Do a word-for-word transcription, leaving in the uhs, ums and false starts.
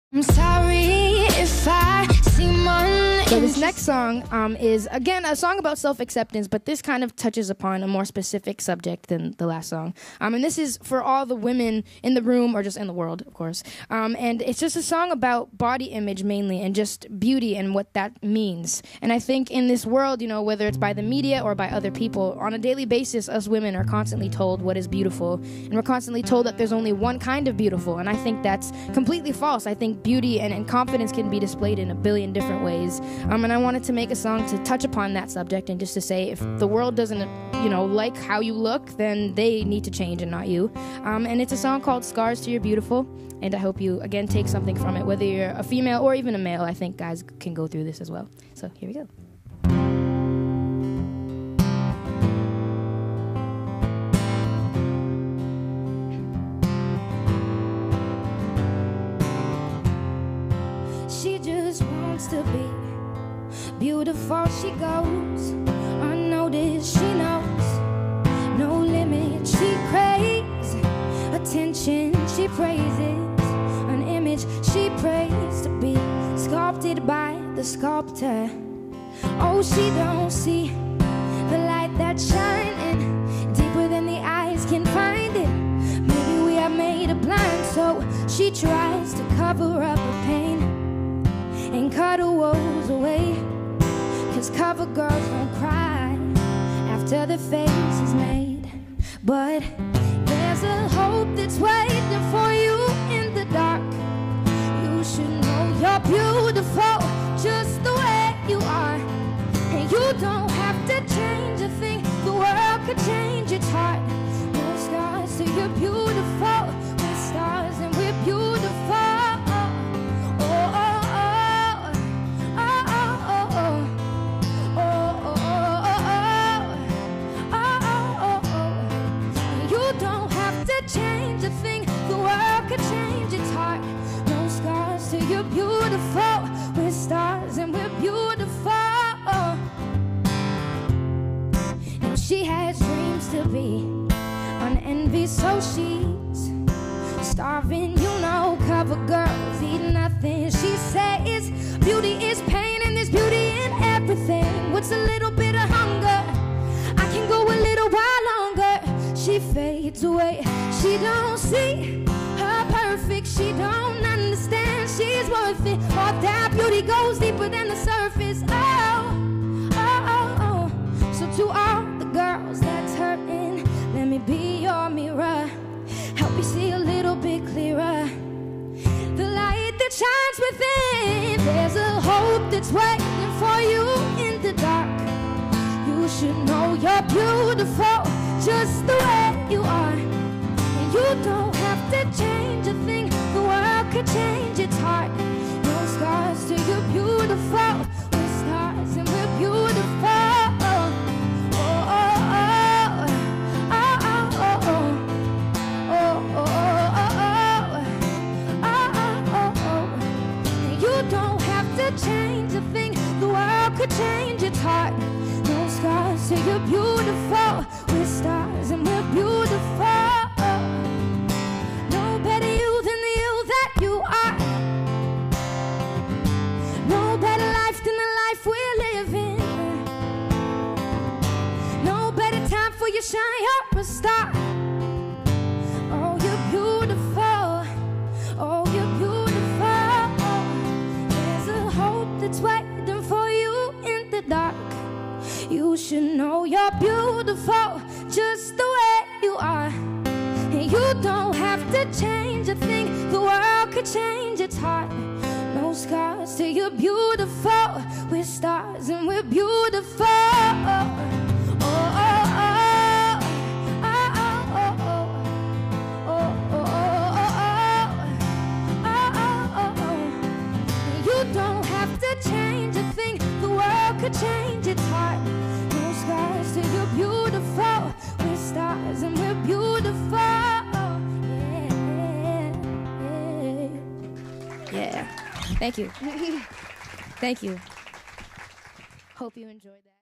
I'm sorry if I seem uninterested. So this next song um, is, again, a song about self-acceptance, but this kind of touches upon a more specific subject than the last song. Um, and this is for all the women in the room, or just in the world, of course. Um, and it's just a song about body image mainly, and just beauty and what that means. And I think in this world, you know, whether it's by the media or by other people, on a daily basis, us women are constantly told what is beautiful. And we're constantly told that there's only one kind of beautiful. And I think that's completely false. I think beauty and, and confidence can be displayed in a billion different ways. Um, and I wanted to make a song to touch upon that subject, and just to say, if the world doesn't, you know, like how you look, then they need to change and not you. Um, and it's a song called Scars to Your Beautiful. And I hope you, again, take something from it, whether you're a female or even a male. I think guys can go through this as well. So here we go. She just wants to be beautiful. She goes unnoticed. She knows no limit. She craves attention. She praises an image. She prays to be sculpted by the sculptor. Oh, she don't see the light that's shining deeper than the eyes can find it. Maybe we are made of blind, so she tries to cover up her pain and cut her woes away. Cause cover girls don't cry after the face is made. But there's a hope that's waiting for you in the dark. You should know you're beautiful just the way you are. And you don't have to change a thing. The world could change its heart. No scars, so you're beautiful. We're stars and we're beautiful. Change a thing, the world could change its heart. No scars, so you're beautiful. We're stars and we're beautiful. Now she has dreams to be unenvied, so she's starving. You know, cover girls eat nothing. She says beauty is pain and there's beauty in everything. What's a little bit of hunger? I can go a little while longer. She fades away. She don't see her perfect. She don't understand she's worth it. All that beauty goes deeper than the surface. Oh, oh, oh, oh. So to all the girls that's hurting, let me be your mirror. Help you see a little bit clearer. The light that shines within. There's a hope that's waiting for you in the dark. You should know you're beautiful just the way you are. And you don't have to change a thing. The world could change its heart. No scars to you're beautiful. We're stars and we're beautiful. Oh, oh, oh, oh, oh, oh, oh, oh, oh, oh, oh. You don't have to change a thing. The world could change its heart. No scars, so you're beautiful. We're stars and we're beautiful. No better you than the you that you are. No better life than the life we're living. No better time for you shine, you're a star. Oh, you're beautiful. Oh, you're beautiful. There's a hope that's waiting for you in the dark. You should know you're beautiful just the way you are. And you don't have to change a thing. The world could change its heart. No scars till you're beautiful. We're stars and we're beautiful. Oh, oh, oh, oh, oh, oh, oh, oh, oh. You don't have to change a thing. The world could change its heart. No scars till you're beautiful. We're stars and we're beautiful. Yeah, Yeah. Thank you. Thank you. Hope you enjoyed that.